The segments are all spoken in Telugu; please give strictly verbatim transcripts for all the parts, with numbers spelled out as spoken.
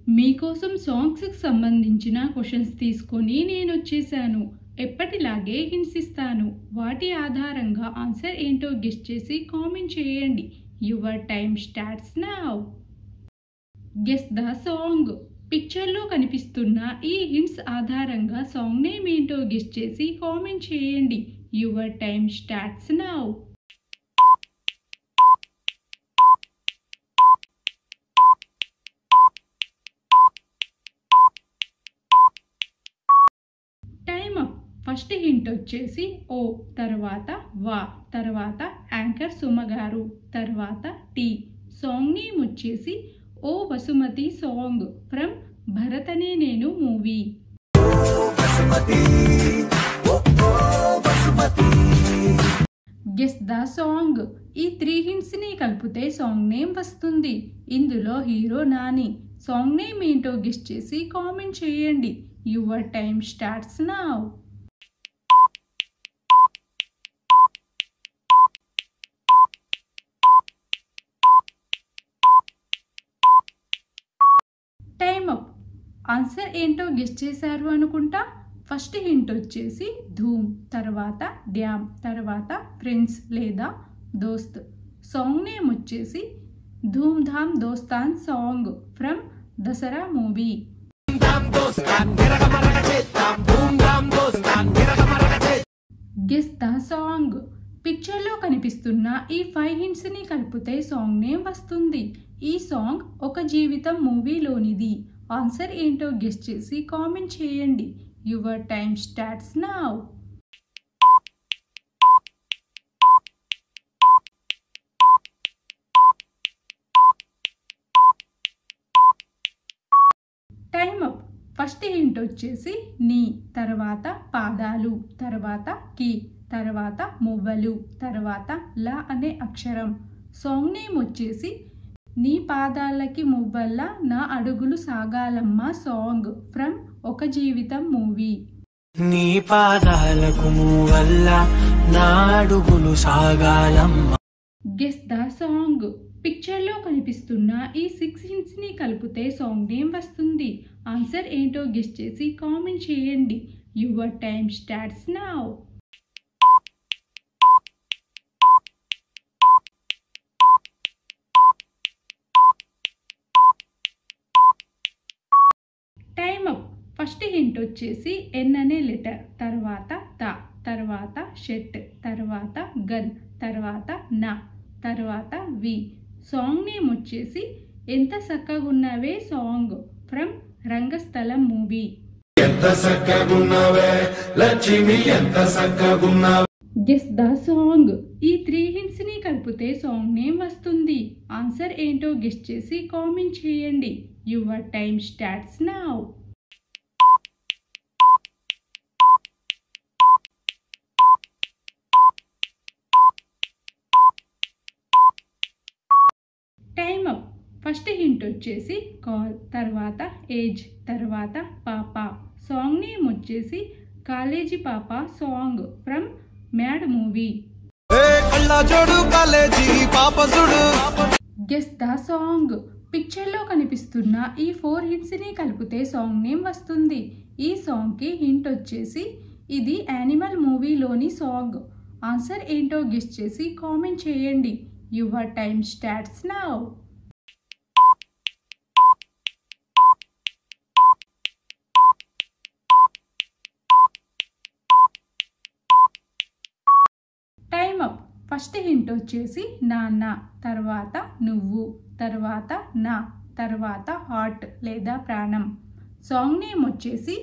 మీకోసం సాంగ్స్కి సంబంధించిన క్వశ్చన్స్ తీసుకొని నేను వచ్చేసాను. ఎప్పటిలాగే హింట్స్ ఇస్తాను. వాటి ఆధారంగా ఆన్సర్ ఏంటో గెస్ చేసి కామెంట్ చేయండి. Your time starts now. Guess the song. పిక్చర్లో కనిపిస్తున్న ఈ హింట్స్ ఆధారంగా సాంగ్ నేమ్ ఏంటో గెస్ చేసి కామెంట్ చేయండి. Your time starts now. Time up. First hint వచ్చేసి ఓ, తర్వాత వా, తర్వాత యాంకర్ సుమ గారు, తర్వాత టీ. సాంగ్ నేమ్ వచ్చేసి ఓ వసుమతి song from Bharat Ane Nenu movie. Guess the song. ఈ త్రీ హింట్స్ ని కలిపితే సాంగ్ నేమ్ వస్తుంది. ఇందులో హీరో నాని. సాంగ్ నేమ్ ఏంటో గెస్ చేసి కామెంట్ చేయండి. Your time starts now. Time up. Answer ఏంటో గెస్ చేశారు అనుకుంటా. ఫస్ట్ హింట్ వచ్చేసి ధూమ్, తర్వాత డ్యామ్, తర్వాత ఫ్రెండ్స్ లేదా దోస్త్. సాంగ్ నేమ్ వచ్చేసి ధూమ్ ధామ్ దోస్తాన్ song from Dasara movie. Guess the song. పిక్చర్లో కనిపిస్తున్న ఈ ఫైవ్ హింట్స్ ని కలిపితే సాంగ్ నేమ్ వస్తుంది. ఈ సాంగ్ ఒక జీవితం మూవీలోనిది. ఆన్సర్ ఏంటో గెస్ చేసి కామెంట్ చేయండి. Your time starts now. Time up. First hint వచ్చేసి నీ, తర్వాత పాదాలు, తర్వాత కీ, తర్వాత మువ్వలు, తర్వాత ల అనే అక్షరం. సాంగ్ నేమ్ వచ్చేసి నీ పాదాలకి మువ్వల్ల నా అడుగులు సాగాలమ్మా సాంగ్ ఫ్రమ్ ఒక జీవితం మూవీ. నీ పాదాలకు మువ్వల్ల నా అడుగులు సాగాలమ్మా. Guess the song. పిక్చర్లో కనిపిస్తున్న ఈ సిక్స్ హింట్స్ ని కలిపితే సాంగ్ నేమ్ వస్తుంది. ఆన్సర్ ఏంటో గెస్ చేసి కామెంట్ చేయండి. Your time starts now. Time up. First hint వచ్చేసి ఎన్ అనే లెటర్, తర్వాత త, తర్వాత షెట్, తర్వాత గన్, తర్వాత నా, తర్వాత వి. సాంగ్ నేమ్ వచ్చేసి ఎంత సక్కగున్నవే song from Rangasthalam movie. Guess the song. ఈ త్రీ హింట్స్ ని కలిపితే సాంగ్ నేమ్ వస్తుంది. ఆన్సర్ ఏంటో గెస్ చేసి కామెంట్ చేయండి. Your time starts now. Time up. First hint వచ్చేసి కాల్, తర్వాత ఏజ్, తర్వాత పాప. సాంగ్ నేమ్ వచ్చేసి కాలేజీ పాప song from Mad movie. Guess the song. పిక్చర్లో కనిపిస్తున్న ఈ ఫోర్ హింట్స్ ని కలిపితే సాంగ్ నేమ్ వస్తుంది. ఈ సాంగ్ కి హింట్ వచ్చేసి ఇది యానిమల్ మూవీలోని సాంగ్. ఆన్సర్ ఏంటో గెస్ చేసి కామెంట్ చేయండి. Your time starts now. Time up. First hint వచ్చేసి నాన్న, తర్వాత నువ్వు, తర్వాత నా, తర్వాత హార్ట్ లేదా ప్రాణం. సాంగ్ నేమ్ వచ్చేసి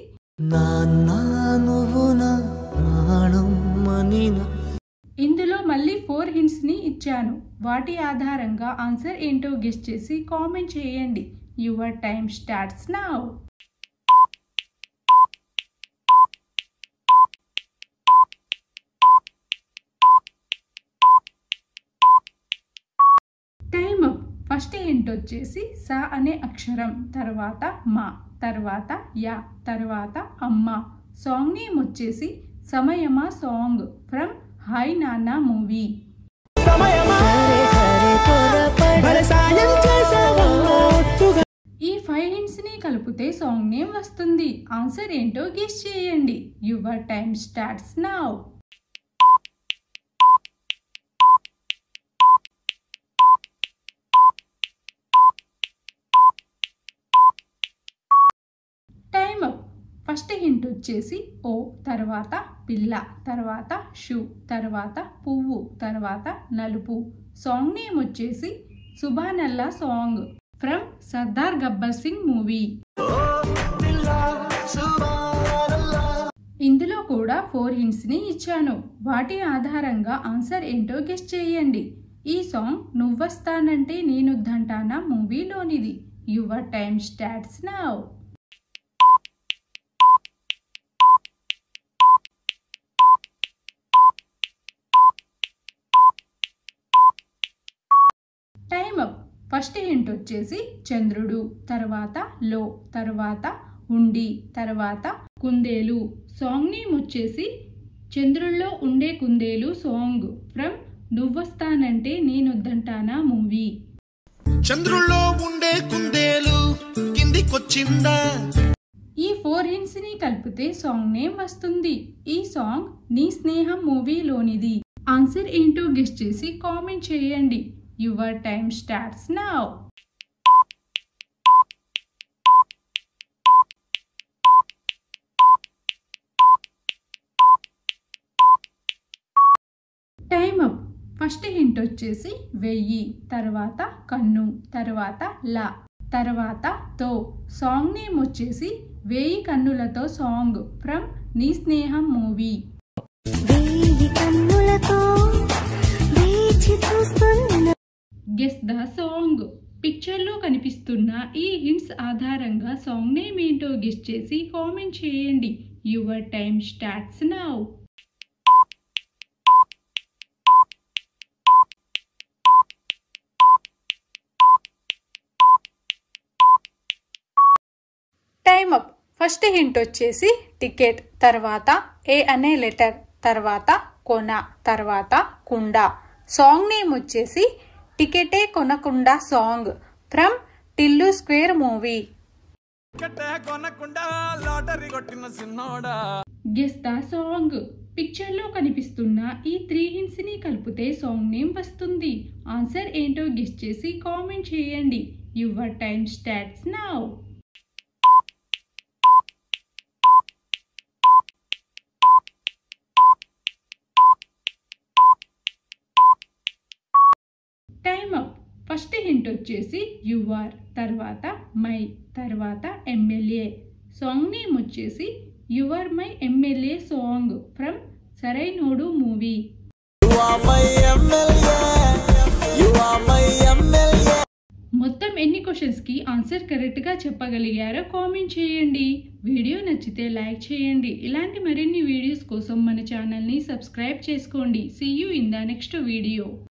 ఇందులో మళ్ళీ ఫోర్ హింట్స్ ని ఇచ్చాను. వాటి ఆధారంగా ఆన్సర్ ఏంటో గెస్ చేసి కామెంట్ చేయండి. Your time starts now. Time up. First hint వచ్చేసి సా అనే అక్షరం, తర్వాత మా, తర్వాత యా, తర్వాత అమ్మ. సాంగ్ నేమ్ వచ్చేసి సమయమా song from hi Nanna movie. ఈ ఫైవ్ హింట్స్ ని కలిపితే సాంగ్ నేమ్ వస్తుంది. ఆన్సర్ ఏంటో గెస్ చేయండి. Your time starts now. Time up. First hint వచ్చేసి ఓ, తర్వాత పిల్ల, తర్వాత షూ, తర్వాత పువ్వు, తర్వాత నలుపు. సాంగ్ నేమ్ వచ్చేసి సుబానల్లా song from Sardar Gabbar Singh movie. ఇందులో కూడా ఫోర్ హింట్స్ ని ఇచ్చాను. వాటి ఆధారంగా ఆన్సర్ ఏంటో గెస్ చేయండి. ఈ సాంగ్ నువ్వొస్తానంటే నేనొద్దంటానా మూవీలోనిది. Your time starts now. Time up. First hint వచ్చేసి చంద్రుడు, తర్వాత లో, తర్వాత ఉండి, తర్వాత కుందేలు. సాంగ్ నేమ్ వచ్చేసి చంద్రుల్లో ఉండే కుందేలు song from Nuvvostanante Nenoddantana movie. చంద్రుల్లో ఉండే కుందేలు కిందికొచ్చిందా. ఈ ఫోర్ హింట్స్ ని కలిపితే సాంగ్ నేమ్ వస్తుంది. ఈ సాంగ్ నీ స్నేహం మూవీలోనిది. ఆన్సర్ ఏంటో గెస్ చేసి కామెంట్ చేయండి. Your time starts now. Time up. First hint వచ్చేసి వెయ్యి, తర్వాత కన్ను, తర్వాత లా, తర్వాత తో. సాంగ్ నేమ్ వచ్చేసి వేయి కన్నులతో సాంగ్ ఫ్రమ్ నీ స్నేహం మూవీ. Guess the song. పిక్చర్లో కనిపిస్తున్న ఈ హింట్స్ ఆధారంగా సాంగ్ నేమ్ ఏంటో గెస్ చేసి కామెంట్ చేయండి. Your time starts now. Time up. First hint వచ్చేసి టికెట్, తర్వాత ఏ అనే లెటర్, తర్వాత కొన, తర్వాత కుండ. సాంగ్ నేమ్ వచ్చేసి టికెటే కొనకుండా song from Tillu Square movie. Guess the song. Picture లో కనిపిస్తున్న ఈ త్రీ హింట్స్ ని కలిపితే సాంగ్ నేమ్ వస్తుంది. ఆన్సర్ ఏంటో గెస్ చేసి కామెంట్ చేయండి. Your time starts now. Time up. First hint వచ్చేసి యువర్, తర్వాత మై, తర్వాత ఎమ్మెల్యే. సాంగ్ నేమ్ వచ్చేసి your my MLA song from Sarainodu movie. మొత్తం ఎన్ని క్వశ్చన్స్ కి ఆన్సర్ కరెక్ట్ గా చెప్పగలిగారో కామెంట్ చేయండి. వీడియో నచ్చితే లైక్ చేయండి. ఇలాంటి మరిన్ని వీడియోస్ కోసం మన ఛానల్ ని సబ్స్క్రైబ్ చేసుకోండి. See you in the next video.